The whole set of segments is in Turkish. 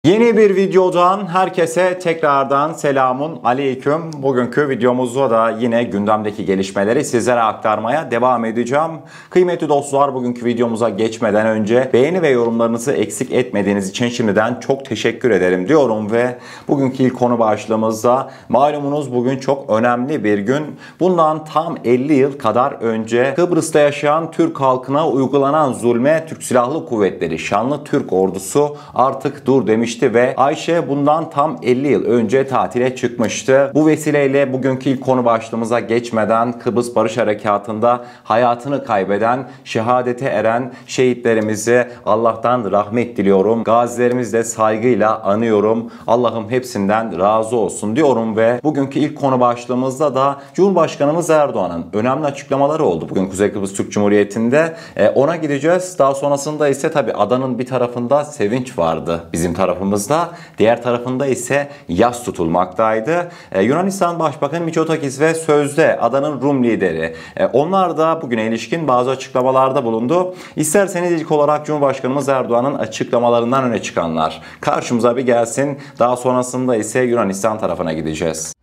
Yeni bir videodan herkese tekrardan selamun aleyküm. Bugünkü videomuzda da yine gündemdeki gelişmeleri sizlere aktarmaya devam edeceğim. Kıymetli dostlar, bugünkü videomuza geçmeden önce beğeni ve yorumlarınızı eksik etmediğiniz için şimdiden çok teşekkür ederim diyorum ve bugünkü ilk konu başlığımızda malumunuz bugün çok önemli bir gün. Bundan tam 50 yıl kadar önce Kıbrıs'ta yaşayan Türk halkına uygulanan zulme Türk Silahlı Kuvvetleri, şanlı Türk ordusu artık dur demiş ve Ayşe bundan tam 50 yıl önce tatile çıkmıştı. Bu vesileyle bugünkü ilk konu başlığımıza geçmeden Kıbrıs Barış Harekatı'nda hayatını kaybeden, şehadete eren şehitlerimizi Allah'tan rahmet diliyorum. Gazilerimizi de saygıyla anıyorum. Allah'ım hepsinden razı olsun diyorum ve bugünkü ilk konu başlığımızda da Cumhurbaşkanımız Erdoğan'ın önemli açıklamaları oldu bugün Kuzey Kıbrıs Türk Cumhuriyeti'nde. Ona gideceğiz. Daha sonrasında ise tabii adanın bir tarafında sevinç vardı bizim tarafımızda. Diğer tarafında ise yas tutulmaktaydı. Yunanistan Başbakanı Mitsotakis ve sözde adanın Rum lideri. Onlar da bugüne ilişkin bazı açıklamalarda bulundu. İsterseniz ilk olarak Cumhurbaşkanımız Erdoğan'ın açıklamalarından öne çıkanlar karşımıza bir gelsin. Daha sonrasında ise Yunanistan tarafına gideceğiz.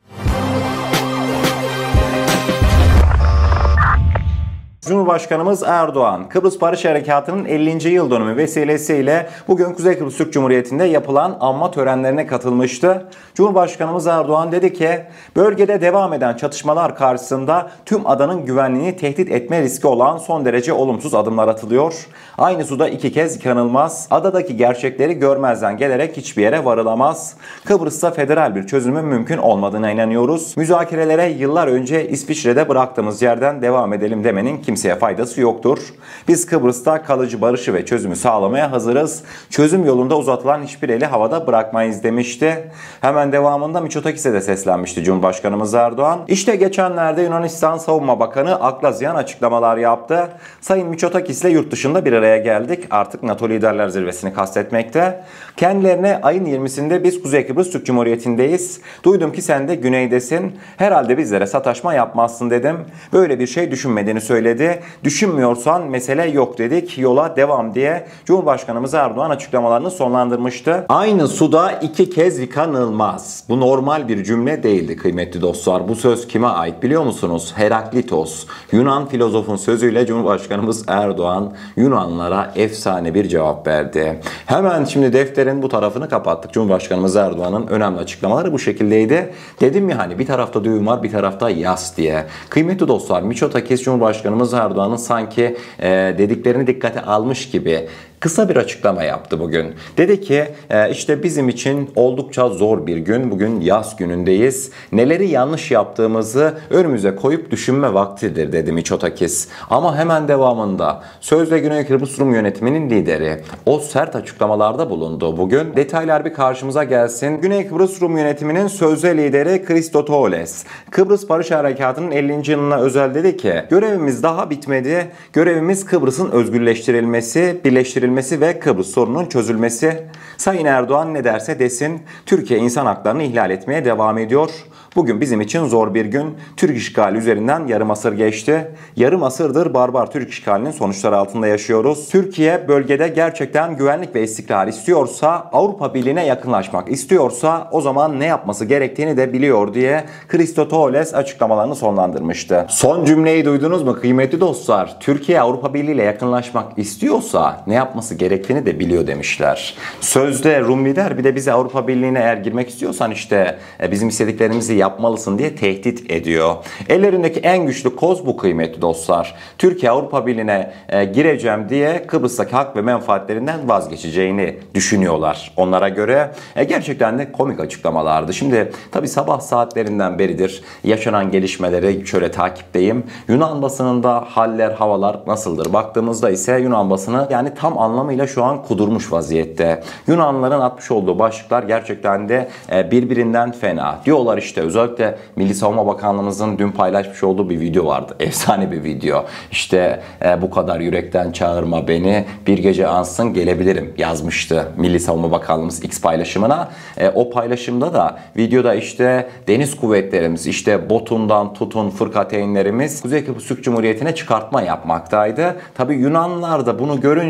Cumhurbaşkanımız Erdoğan, Kıbrıs Barış Harekatı'nın 50. yıl dönümü vesilesiyle bugün Kuzey Kıbrıs Türk Cumhuriyeti'nde yapılan anma törenlerine katılmıştı. Cumhurbaşkanımız Erdoğan dedi ki, bölgede devam eden çatışmalar karşısında tüm adanın güvenliğini tehdit etme riski olan son derece olumsuz adımlar atılıyor. Aynı suda iki kez yıkanılmaz, adadaki gerçekleri görmezden gelerek hiçbir yere varılamaz. Kıbrıs'ta federal bir çözümün mümkün olmadığına inanıyoruz. Müzakerelere yıllar önce İsviçre'de bıraktığımız yerden devam edelim demenin kimseye faydası yoktur. Biz Kıbrıs'ta kalıcı barışı ve çözümü sağlamaya hazırız. Çözüm yolunda uzatılan hiçbir eli havada bırakmayız demişti. Hemen devamında Mitsotakis'e de seslenmişti Cumhurbaşkanımız Erdoğan. İşte geçenlerde Yunanistan Savunma Bakanı akla ziyan açıklamalar yaptı. Sayın Mitsotakis'le yurt dışında bir araya geldik. Artık NATO Liderler Zirvesi'ni kastetmekte. Kendilerine ayın 20'sinde biz Kuzey Kıbrıs Türk Cumhuriyeti'ndeyiz. Duydum ki sen de güneydesin. Herhalde bizlere sataşma yapmazsın dedim. Böyle bir şey düşünmediğini söyledi. Düşünmüyorsan mesele yok dedik. Yola devam diye Cumhurbaşkanımız Erdoğan açıklamalarını sonlandırmıştı. Aynı suda iki kez yıkanılmaz. Bu normal bir cümle değildi kıymetli dostlar. Bu söz kime ait biliyor musunuz? Heraklitos. Yunan filozofun sözüyle Cumhurbaşkanımız Erdoğan Yunanlara efsane bir cevap verdi. Hemen şimdi defterin bu tarafını kapattık. Cumhurbaşkanımız Erdoğan'ın önemli açıklamaları bu şekildeydi. Dedim ya hani bir tarafta düğüm var, bir tarafta yas diye. Kıymetli dostlar, Mitsotakis Cumhurbaşkanımız Erdoğan'ın sanki dediklerini dikkate almış gibi kısa bir açıklama yaptı bugün. Dedi ki işte bizim için oldukça zor bir gün. Bugün yaz günündeyiz. Neleri yanlış yaptığımızı önümüze koyup düşünme vaktidir dedi Mitsotakis. Ama hemen devamında sözde Güney Kıbrıs Rum yönetiminin lideri o sert açıklamalarda bulundu. Bugün detaylar bir karşımıza gelsin. Güney Kıbrıs Rum yönetiminin sözde lideri Christodoulou, Kıbrıs Barış Harekatı'nın 50. yılına özel dedi ki, görevimiz daha bitmedi. Görevimiz Kıbrıs'ın özgürleştirilmesi, birleştirilmesi ve Kıbrıs sorununun çözülmesi. Sayın Erdoğan ne derse desin, Türkiye insan haklarını ihlal etmeye devam ediyor. Bugün bizim için zor bir gün. Türk işgali üzerinden yarım asır geçti. Yarım asırdır barbar Türk işgalinin sonuçları altında yaşıyoruz. Türkiye bölgede gerçekten güvenlik ve istikrar istiyorsa, Avrupa Birliği'ne yakınlaşmak istiyorsa o zaman ne yapması gerektiğini de biliyor diye Christodoulou açıklamalarını sonlandırmıştı. Son cümleyi duydunuz mu kıymetli dostlar? Türkiye Avrupa Birliği ile yakınlaşmak istiyorsa ne yapması gerektiğini de biliyor demişler. Sözde Rum lider bir de bize Avrupa Birliği'ne eğer girmek istiyorsan işte bizim istediklerimizi yapmalısın diye tehdit ediyor. Ellerindeki en güçlü koz bu kıymetli dostlar. Türkiye Avrupa Birliği'ne gireceğim diye Kıbrıs'taki hak ve menfaatlerinden vazgeçeceğini düşünüyorlar. Onlara göre gerçekten de komik açıklamalardı. Şimdi tabi sabah saatlerinden beridir yaşanan gelişmeleri şöyle takipteyim. Yunan basınında haller, havalar nasıldır? Baktığımızda ise Yunan basını yani tam anlamıyla şu an kudurmuş vaziyette. Yunanlıların atmış olduğu başlıklar gerçekten de birbirinden fena. Diyorlar işte özellikle Milli Savunma Bakanlığımızın dün paylaşmış olduğu bir video vardı. Efsane bir video. İşte bu kadar yürekten çağırma beni, bir gece ansın gelebilirim yazmıştı Milli Savunma Bakanlığımız X paylaşımına. O paylaşımda da videoda işte deniz kuvvetlerimiz, işte botundan tutun fırkateynlerimiz Kuzey Kıbrıs Türk Cumhuriyeti'ne çıkartma yapmaktaydı. Tabi Yunanlılar da bunu görünce işte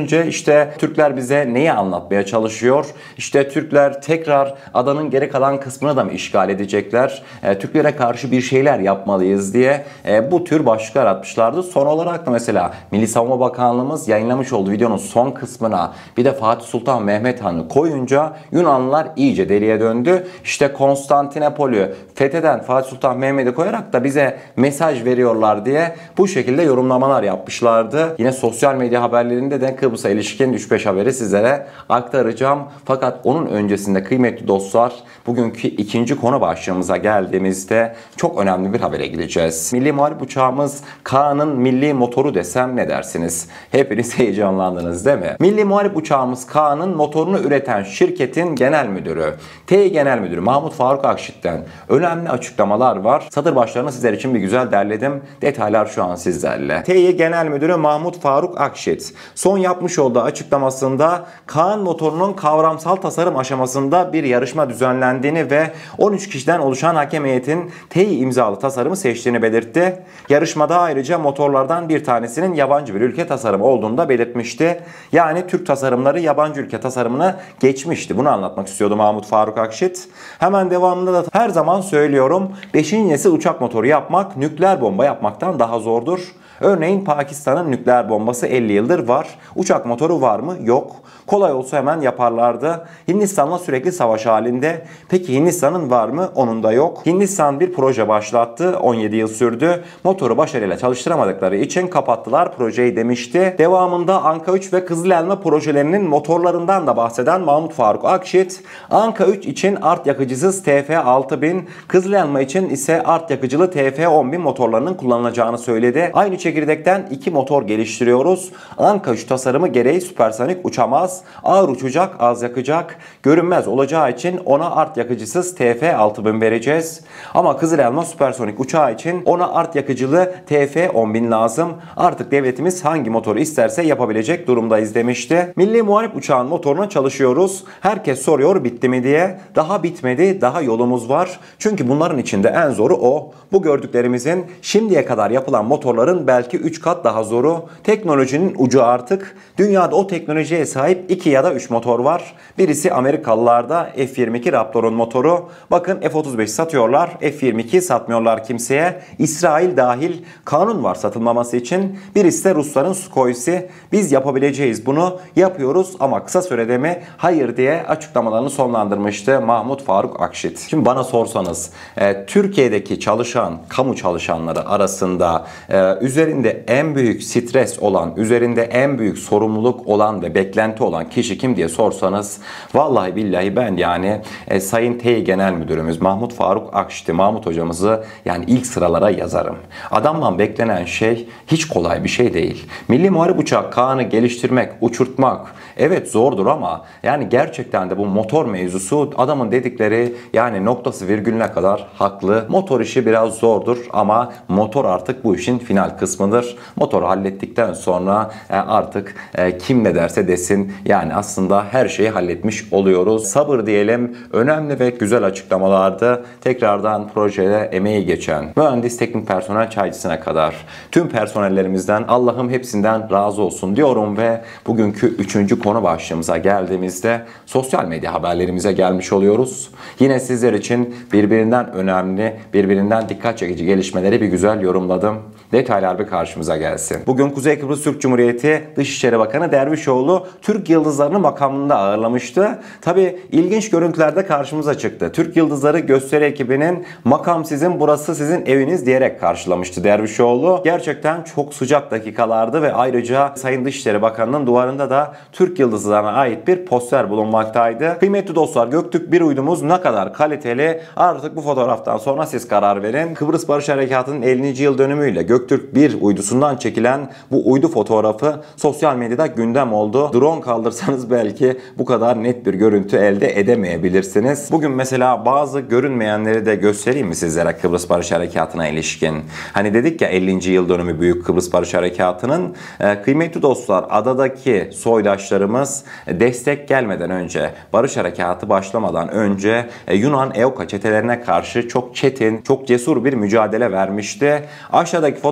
İşte Türkler bize neyi anlatmaya çalışıyor? İşte Türkler tekrar adanın geri kalan kısmını da mı işgal edecekler? Türklere karşı bir şeyler yapmalıyız diye bu tür başlıklar atmışlardı. Son olarak da mesela Milli Savunma Bakanlığımız yayınlamış olduğu videonun son kısmına bir de Fatih Sultan Mehmet Han'ı koyunca Yunanlılar iyice deliye döndü. İşte Konstantinopol'ü fetheden Fatih Sultan Mehmet'i koyarak da bize mesaj veriyorlar diye bu şekilde yorumlamalar yapmışlardı. Yine sosyal medya haberlerinde de Kıbrıs'a ilişkin 3-5 haberi sizlere aktaracağım. Fakat onun öncesinde kıymetli dostlar, bugünkü ikinci konu başlığımıza geldiğimizde çok önemli bir habere gideceğiz. Milli Muharip uçağımız Kaan'ın milli motoru desem ne dersiniz? Hepiniz heyecanlandınız değil mi? Milli Muharip uçağımız Kaan'ın motorunu üreten şirketin genel müdürü, Tİ Genel Müdürü Mahmut Faruk Akşit'ten önemli açıklamalar var. Satır başlarını sizler için bir güzel derledim. Detaylar şu an sizlerle. Tİ Genel Müdürü Mahmut Faruk Akşit son yapmış olduğu açıklamasında Kaan motorunun kavramsal tasarım aşamasında bir yarışma düzenlendiğini ve 13 kişiden oluşan hakem heyetin Tİ imzalı tasarımı seçtiğini belirtti. Yarışmada ayrıca motorlardan bir tanesinin yabancı bir ülke tasarımı olduğunu da belirtmişti. Yani Türk tasarımları yabancı ülke tasarımına geçmişti. Bunu anlatmak istiyordu Mahmut Faruk Akşit. Hemen devamında da her zaman söylüyorum, 5. nesil uçak motoru yapmak nükleer bomba yapmaktan daha zordur. Örneğin Pakistan'ın nükleer bombası 50 yıldır var. Uçak motoru var mı? Yok. Kolay olsa hemen yaparlardı. Hindistan'la sürekli savaş halinde. Peki Hindistan'ın var mı? Onun da yok. Hindistan bir proje başlattı. 17 yıl sürdü. Motoru başarıyla çalıştıramadıkları için kapattılar projeyi demişti. Devamında Anka 3 ve Kızıl Elma projelerinin motorlarından da bahseden Mahmut Faruk Akşit, Anka 3 için art yakıcısız TF6000, Kızıl Elma için ise art yakıcılı TF10000 motorlarının kullanılacağını söyledi. Aynı çekirdekten 2 motor geliştiriyoruz. Anka 3 tasarımı gereği süpersonik uçamaz. Ağır uçacak, az yakacak. Görünmez olacağı için ona art yakıcısız TF6000 vereceğiz. Ama Kızıl Elma süpersonik uçağı için ona art yakıcılı TF10000 lazım. Artık devletimiz hangi motoru isterse yapabilecek durumdayız demişti. Milli Muharip uçağın motoruna çalışıyoruz. Herkes soruyor bitti mi diye. Daha bitmedi, daha yolumuz var. Çünkü bunların içinde en zoru o. Bu gördüklerimizin şimdiye kadar yapılan motorların belki 3 kat daha zoru. Teknolojinin ucu artık. Dünyada o teknolojiye sahip 2 ya da 3 motor var. Birisi Amerikalılarda F-22 Raptor'un motoru. Bakın F-35 satıyorlar, F-22 satmıyorlar kimseye. İsrail dahil kanun var satılmaması için. Birisi de Rusların Sukhoi'si. Biz yapabileceğiz bunu, yapıyoruz ama kısa sürede mi? Hayır diye açıklamalarını sonlandırmıştı Mahmut Faruk Akşit. Şimdi bana sorsanız Türkiye'deki çalışan, kamu çalışanları arasında üzerinde en büyük stres olan, üzerinde en büyük sorumluluk olan ve beklenti olan kişi kim diye sorsanız, vallahi billahi ben yani Sayın Tİ Genel Müdürümüz Mahmut Faruk Akşit'i, Mahmut hocamızı yani ilk sıralara yazarım. Adamdan beklenen şey hiç kolay bir şey değil. Milli Muharip uçak Kaan'ı geliştirmek, uçurtmak evet zordur ama yani gerçekten de bu motor mevzusu adamın dedikleri yani noktası virgülüne kadar haklı. Motor işi biraz zordur ama motor artık bu işin final kısmıdır. Motoru hallettikten sonra artık kim ne derse desin yani aslında her şeyi halletmiş oluyoruz. Sabır diyelim. Önemli ve güzel açıklamalardı. Tekrardan projede emeği geçen mühendis, teknik personel, çaycısına kadar tüm personellerimizden Allah'ım hepsinden razı olsun diyorum ve bugünkü 3. konu başlığımıza geldiğimizde sosyal medya haberlerimize gelmiş oluyoruz. Yine sizler için birbirinden önemli, birbirinden dikkat çekici gelişmeleri bir güzel yorumladım. Detaylar bir karşımıza gelsin. Bugün Kuzey Kıbrıs Türk Cumhuriyeti Dışişleri Bakanı Dervişoğlu Türk Yıldızları'nı makamında ağırlamıştı. Tabi ilginç görüntüler de karşımıza çıktı. Türk Yıldızları gösteri ekibinin makam sizin, burası sizin eviniz diyerek karşılamıştı Dervişoğlu. Gerçekten çok sıcak dakikalardı ve ayrıca Sayın Dışişleri Bakanı'nın duvarında da Türk Yıldızları'na ait bir poster bulunmaktaydı. Kıymetli dostlar, Göktürk 1 uydumuz ne kadar kaliteli, artık bu fotoğraftan sonra siz karar verin. Kıbrıs Barış Harekatı'nın 50. yıl dönümüyle Göktürk 1 uydusundan çekilen bu uydu fotoğrafı sosyal medyada gündem oldu. Drone kaldırsanız belki bu kadar net bir görüntü elde edemeyebilirsiniz. Bugün mesela bazı görünmeyenleri de göstereyim mi sizlere Kıbrıs Barış Harekatı'na ilişkin? Hani dedik ya 50. yıl dönümü Büyük Kıbrıs Barış Harekatı'nın. Kıymetli dostlar, adadaki soydaşlarımız destek gelmeden önce, Barış Harekatı başlamadan önce Yunan EOKA çetelerine karşı çok çetin, çok cesur bir mücadele vermişti. Aşağıdaki fotoğrafta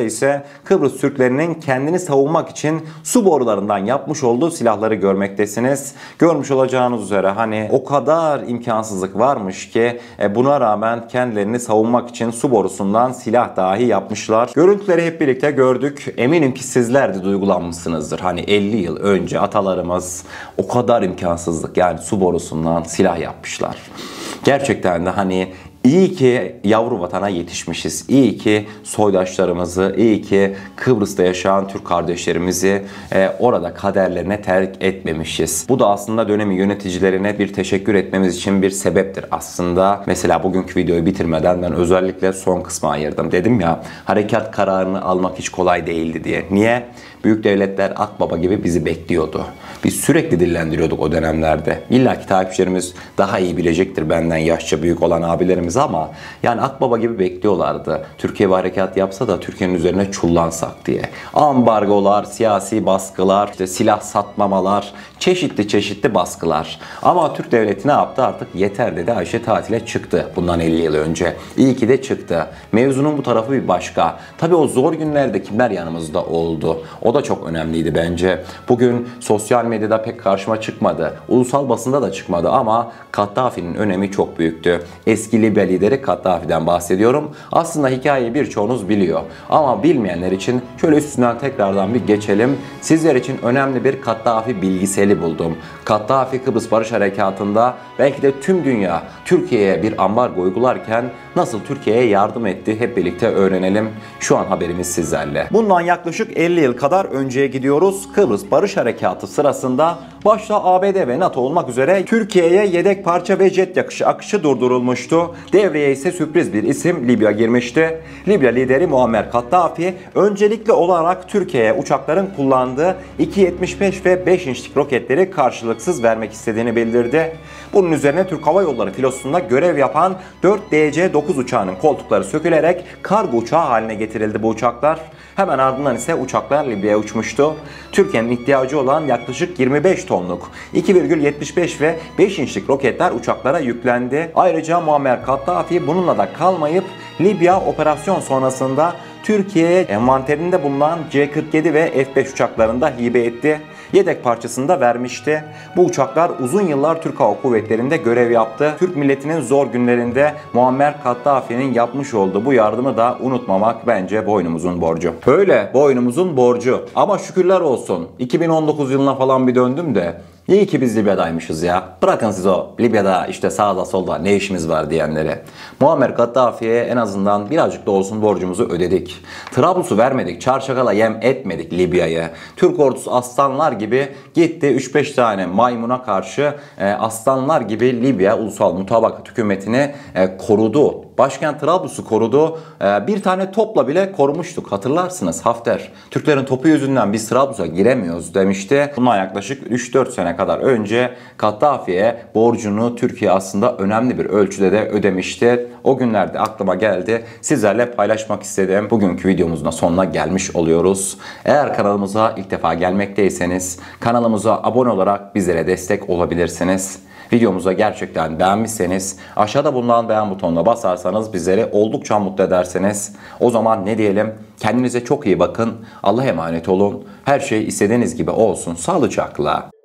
ise Kıbrıs Türklerinin kendini savunmak için su borularından yapmış olduğu silahları görmektesiniz. Görmüş olacağınız üzere hani o kadar imkansızlık varmış ki buna rağmen kendilerini savunmak için su borusundan silah dahi yapmışlar. Görüntüleri hep birlikte gördük. Eminim ki sizler de duygulanmışsınızdır. Hani 50 yıl önce atalarımız o kadar imkansızlık, yani su borusundan silah yapmışlar. Gerçekten de hani İyi ki yavru vatana yetişmişiz. İyi ki soydaşlarımızı, iyi ki Kıbrıs'ta yaşayan Türk kardeşlerimizi orada kaderlerine terk etmemişiz. Bu da aslında dönemin yöneticilerine bir teşekkür etmemiz için bir sebeptir aslında. Mesela bugünkü videoyu bitirmeden ben özellikle son kısma ayırdım. Dedim ya, harekat kararını almak hiç kolay değildi diye. Niye? Büyük devletler Akbaba gibi bizi bekliyordu. Biz sürekli dillendiriyorduk o dönemlerde. İlla ki takipçilerimiz daha iyi bilecektir benden yaşça büyük olan abilerimiz, ama yani Akbaba gibi bekliyorlardı. Türkiye bir harekat yapsa da Türkiye'nin üzerine çullansak diye. Ambargolar, siyasi baskılar, işte silah satmamalar, çeşitli baskılar. Ama Türk devleti ne yaptı? Artık yeter dedi. Ayşe tatile çıktı bundan 50 yıl önce. İyi ki de çıktı. Mevzunun bu tarafı bir başka. Tabii o zor günlerde kimler yanımızda oldu? O da çok önemliydi bence. Bugün sosyal medyada pek karşıma çıkmadı. Ulusal basında da çıkmadı ama Kaddafi'nin önemi çok büyüktü. Eski Libya lideri Kaddafi'den bahsediyorum. Aslında hikayeyi birçoğunuz biliyor. Ama bilmeyenler için şöyle üstünden tekrardan bir geçelim. Sizler için önemli bir Kaddafi bilgiseli buldum. Kaddafi Kıbrıs Barış Harekatı'nda belki de tüm dünya Türkiye'ye bir ambargo uygularken nasıl Türkiye'ye yardım etti, hep birlikte öğrenelim. Şu an haberimiz sizlerle. Bundan yaklaşık 50 yıl kadar önceye gidiyoruz. Kıbrıs Barış Harekatı sırasında başta ABD ve NATO olmak üzere Türkiye'ye yedek parça ve jet akışı durdurulmuştu. Devreye ise sürpriz bir isim Libya girmişti. Libya lideri Muammer Kaddafi öncelikli olarak Türkiye'ye uçakların kullandığı 2.75 ve 5 inçlik roketleri karşılıksız vermek istediğini bildirdi. Bunun üzerine Türk Hava Yolları filosunda görev yapan 4 DC-9 uçağının koltukları sökülerek kargo uçağı haline getirildi bu uçaklar. Hemen ardından ise uçaklar Libya'ya uçmuştu. Türkiye'nin ihtiyacı olan yaklaşık 25 tonluk 2,75 ve 5 inçlik roketler uçaklara yüklendi. Ayrıca Muammer Kaddafi bununla da kalmayıp Libya operasyon sonrasında Türkiye'ye envanterinde bulunan C-47 ve F-5 uçaklarını da hibe etti. Yedek parçasını da vermişti. Bu uçaklar uzun yıllar Türk Hava Kuvvetleri'nde görev yaptı. Türk milletinin zor günlerinde Muammer Kaddafi'nin yapmış olduğu bu yardımı da unutmamak bence boynumuzun borcu. Öyle, boynumuzun borcu. Ama şükürler olsun 2019 yılına falan bir döndüm de İyi ki biz Libya'daymışız ya. Bırakın siz o Libya'da işte sağda solda ne işimiz var diyenleri. Muammer Kaddafi'ye en azından birazcık da olsun borcumuzu ödedik. Trablus'u vermedik, çarşakala yem etmedik Libya'yı. Türk ordusu aslanlar gibi gitti 3-5 tane maymuna karşı aslanlar gibi Libya Ulusal Mutabakat Hükümeti'ni korudu. Başkent Trablus'u korudu. Bir tane topla bile korumuştuk. Hatırlarsınız Hafter. Türklerin topu yüzünden biz Trablus'a giremiyoruz demişti. Bundan yaklaşık 3-4 sene kadar önce Kaddafi'ye borcunu Türkiye aslında önemli bir ölçüde de ödemişti. O günlerde aklıma geldi. Sizlerle paylaşmak istedim. Bugünkü videomuzun sonuna gelmiş oluyoruz. Eğer kanalımıza ilk defa gelmekteyseniz kanalımıza abone olarak bizlere destek olabilirsiniz. Videomuza gerçekten beğenmişseniz aşağıda bulunan beğen butonuna basarsanız bizleri oldukça mutlu ederseniz o zaman ne diyelim, kendinize çok iyi bakın, Allah'a emanet olun, her şey istediğiniz gibi olsun, sağlıcakla.